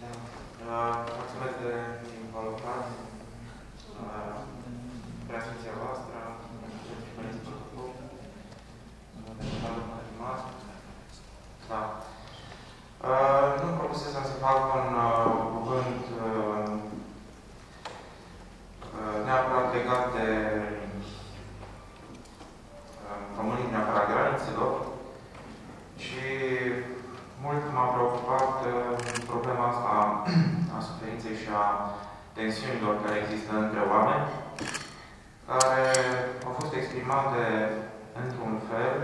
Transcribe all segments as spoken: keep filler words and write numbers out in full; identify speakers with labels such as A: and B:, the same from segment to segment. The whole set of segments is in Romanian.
A: Mulțumesc de involucrat preasfinția voastră, și părinții protocol, da. Nu-mi propusesem să fac un cuvânt neapărat legat de românii din afara granițelor, ci mult m-a preocupat problema asta a suferinței și a tensiunilor care există între oameni, care au fost exprimate într-un fel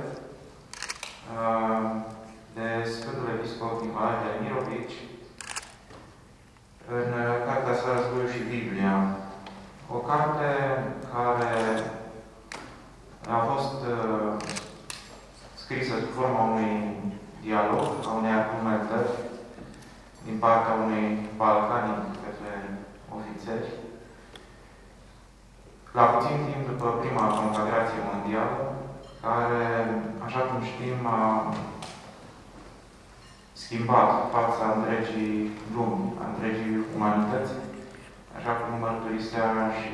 A: de Sfântul Episcop Nicolae Velimirovici în Cartea sa Războiul și Biblia. O carte care a fost scrisă sub forma unui dialog, a unei argumentări din partea unui balcanic către ofițeri. La puțin timp după prima Confederație Mondială, care, așa cum știm, a schimbat fața întregii lumi, a întregii umanități, așa cum mărturisea și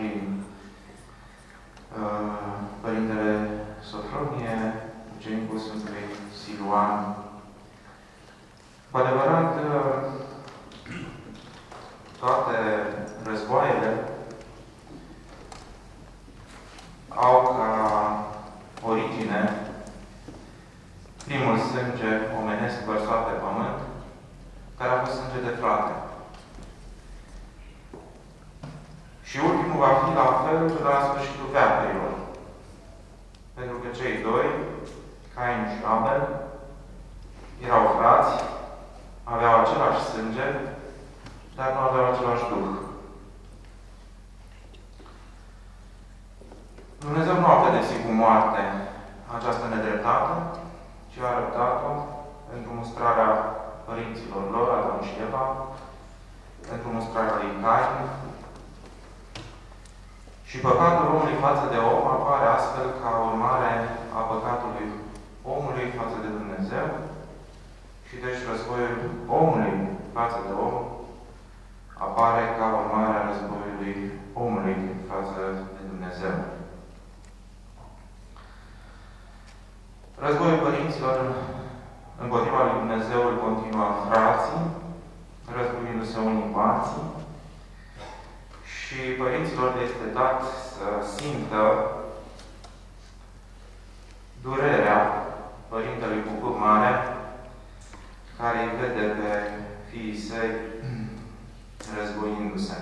A: uh, Părintele Sofronie, ucenicul Sfântului Siluan. Cu adevărat, toate războaiele au ca origine primul sânge omenesc vărsat pe pământ, care a fost sânge de frate. Și ultimul va fi la fel până la sfârșitul veacurilor. Pentru că cei doi, Cain și Abel, erau frați, aveau același sânge, dar nu aveau același duh. Dumnezeu nu a pedepsit cu moarte această nedreptate, ci a arătat-o pentru mustrarea părinților lor, Adam și Eva, pentru mustrarea lui Cain. Și păcatul omului față de om apare astfel ca urmare a păcatului omului față de Dumnezeu. Și deci războiul omului față de om apare ca urmare a războiului omului față de Dumnezeu. Războiul părinților împotriva lui Dumnezeu îl continuă frații, războindu-se unii cu alții, și părinților este dat să simtă durerea Părintelui Cucur Mare, care îi vede pe fiii săi războindu-se.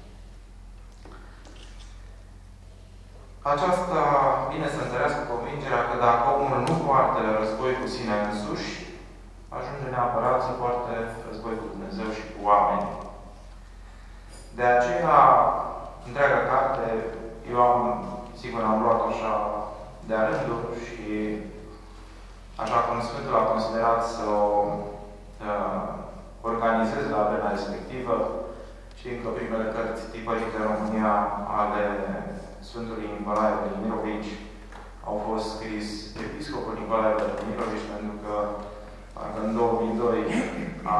A: Aceasta vine să întărească convingerea că dacă omul nu poartă război cu sine însuși, ajunge neapărat să poarte război cu Dumnezeu și cu oameni. De aceea, întreaga carte, eu am, sigur, am luat așa de-a rânduri și așa cum Sfântul a considerat să o uh, organizeze la vremea respectivă, și încă primele cărți tipărite în România ale Sfântului Nicolae Velimirovici au fost scris Episcopul Nicolae Velimirovici, pentru că parcă în două mii doi a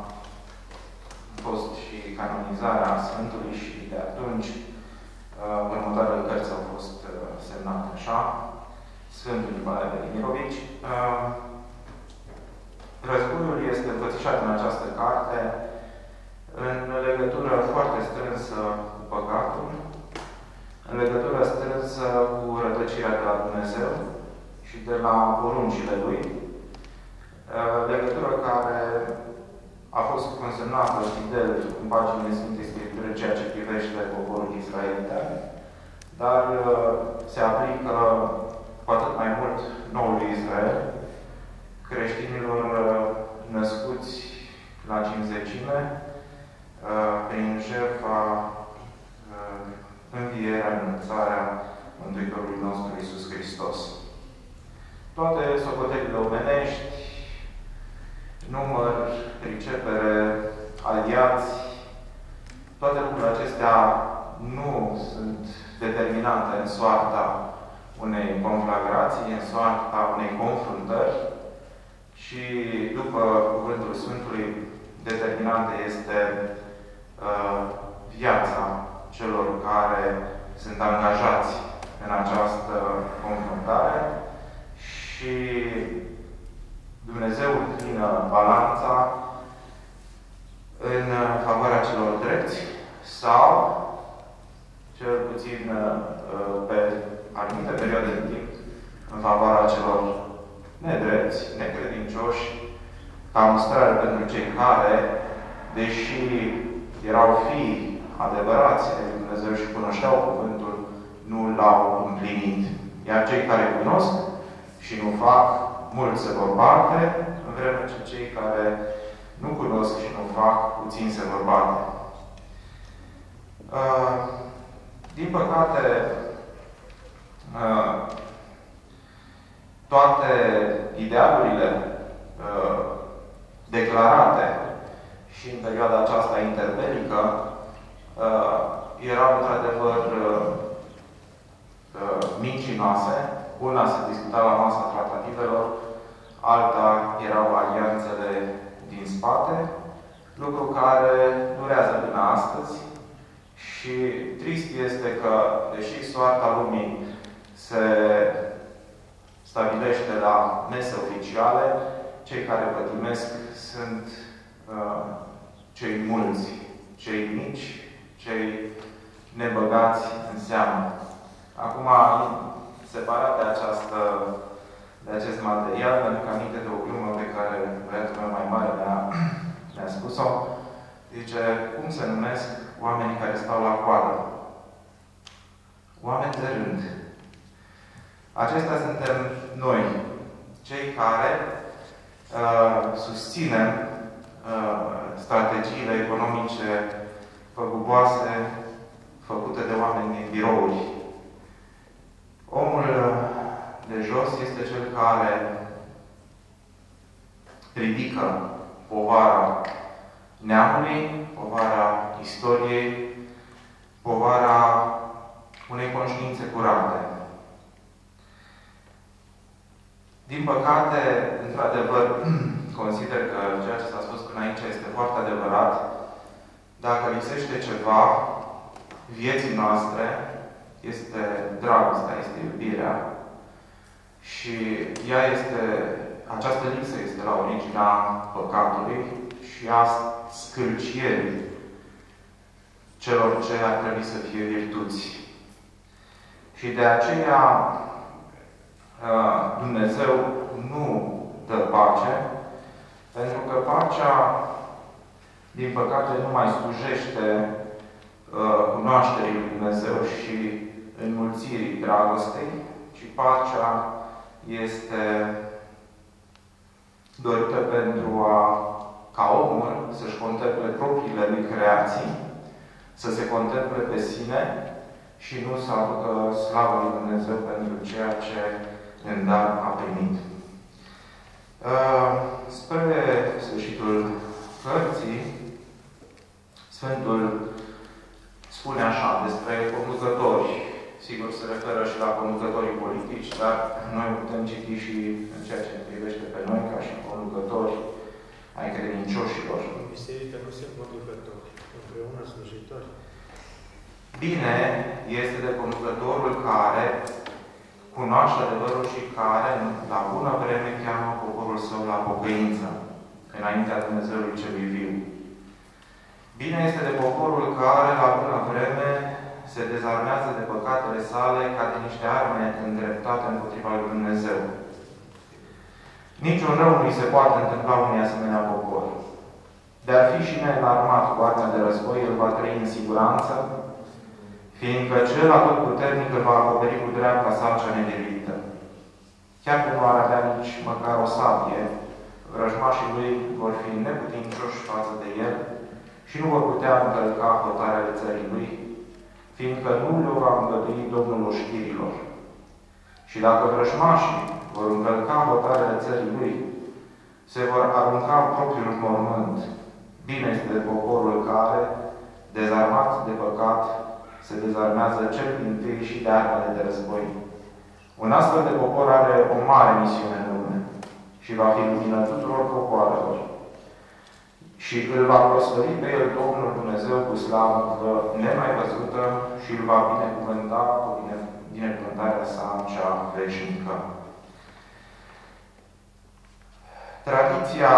A: fost și canonizarea Sfântului și de atunci uh, următoarele cărți au fost uh, semnate așa. Sfântul Nicolae Velimirovici. Uh, războiul este înfățișat în această carte în legătură foarte strânsă cu păcatul, în legătură strânsă cu rătăcirea de la Dumnezeu și de la poruncile Lui, legătură care a fost consemnată fidel în paginile Sfintei Scripturi, ceea ce privește poporul israelitan, dar se aplică cu atât mai mult noului Israel, creștinilor născuți la cinzecime, prin jertfa, învierea, înălțarea Mântuitorului nostru Iisus Hristos. Toate socotelile omenești, număr, pricepere, aliați, toate lucrurile acestea nu sunt determinante în soarta unei conflagrații, în soarta unei confruntări, și după cuvântul Sfântului, determinantă este uh, viața celor care sunt angajați în această confruntare și Dumnezeu înclină balanța în favoarea celor drepți sau, cel puțin pe anumite perioade de timp, în favoarea celor nedrepți, necredincioși, ca mustrare pentru cei care, deși erau fii adevărați de Dumnezeu și cunoșteau cuvântul, nu l-au împlinit. Iar cei care cunosc și nu fac, mulți se vor bate, în vreme ce cei care nu cunosc și nu fac, puțin se vor bate. Uh, din păcate, uh, toate idealurile uh, declarate și în perioada aceasta interbelică uh, erau într-adevăr uh, uh, mincinoase. Una se discuta la masa tratativelor, alta erau alianțele din spate, lucru care durează până astăzi și trist este că, deși soarta lumii se stabilește la mese oficiale, cei care pătimesc sunt uh, cei mulți, cei mici, cei nebăgați în seamă. Acum, separat de, această, de acest material, mi-aduc aminte de o glumă pe care băiatul meu mai mare mi-a, mi-a spus-o. Zice, cum se numesc oamenii care stau la coadă? Oameni de rând. Acestea suntem noi, cei care uh, susținem uh, strategiile economice păguboase făcute de oameni din birouri. Omul de jos este cel care ridică povara neamului, povara istoriei, povara unei conștiințe curate. Din păcate, într-adevăr, consider că ceea ce s-a spus până aici este foarte adevărat. Dacă lipsește ceva vieții noastre, este dragostea, este iubirea. Și ea este, această lipsă este la originea păcatului și a scâlcierii celor ce ar trebui să fie virtuți. Și de aceea Dumnezeu nu dă pace, pentru că pacea, din păcate, nu mai slujește cunoașterii lui Dumnezeu și înmulțirii dragostei, ci pacea este dorită pentru a, ca omul să-și contemple propriile lui creații, să se contemple pe sine și nu să aducă slavă lui Dumnezeu pentru ceea ce în dar a primit. Spre sfârșitul cărții, Sfântul spune așa despre conducători. Sigur, se referă și la conducătorii politici, dar noi putem citi și în ceea ce ne privește pe noi, ca și conducători ai credincioșilor.
B: În biserică nu sunt conducători, împreună slujitori.
A: Bine este de conducătorul care cunoaște adevărul și care, la bună vreme, cheamă poporul său la pocăință, înaintea Dumnezeului celui viu. Bine este de poporul care, la bună vreme, se dezarmează de păcatele sale ca de niște arme îndreptate împotriva lui Dumnezeu. Niciun rău nu-i se poate întâmpla unui asemenea popor. De-ar fi și neînarmat cu arme de război, el va trăi în siguranță, fiindcă cel atotputernic îl va acoperi cu dreapta sa cea nedelită. Chiar că nu ar avea nici măcar o sabie, vrăjmașii lui vor fi neputincioși față de el și nu vor putea încălca hotarea țării lui, fiindcă nu le va îngădui Domnul oștirilor. Și dacă vrăjmașii vor încălca hotarea țării lui, se vor arunca în propriul mormânt. Bine este de poporul care, dezarmat de păcat, se dezarmează cel dintâi și de armele de război. Un astfel de popor are o mare misiune în lume și va fi lumină tuturor popoarelor. și îl va prospări pe el Domnul Dumnezeu cu slavă nemai văzută și îl va binecuvânta cu bine, binecuvântarea sa cea veșnică. Tradiția,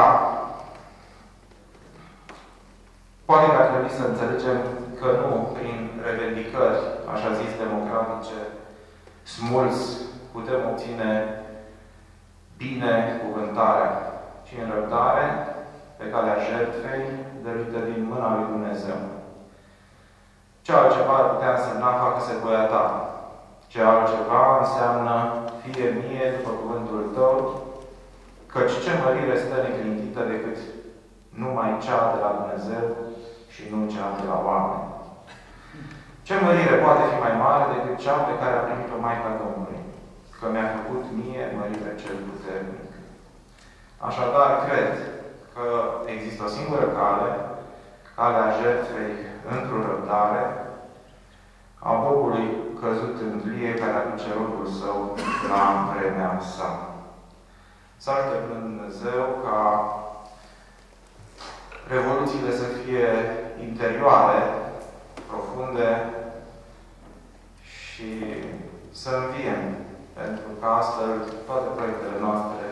A: poate că ar trebui să înțelegem că nu prin revendicări, așa zis, democratice, smuls, putem obține binecuvântarea, ci în răbdare, pe calea jertfei, dăruită din mâna lui Dumnezeu. Ce altceva ar putea însemna facă-se voia ta. Ce altceva înseamnă fie mie după cuvântul tău, căci ce mărire stă neclintită decât numai cea de la Dumnezeu și nu cea de la oameni. Ce mărire poate fi mai mare decât cea pe care a primit-o Maica Domnului? Că mi-a făcut mie mărire cel puternic. Așadar, cred că există o singură cale, calea jertfei într-o răbdare, a bobului căzut în vie care aduce rodul său la vremea sa. Să așteptăm Dumnezeu ca revoluțiile să fie interioare, profunde și să înviem, pentru că astfel toate proiectele noastre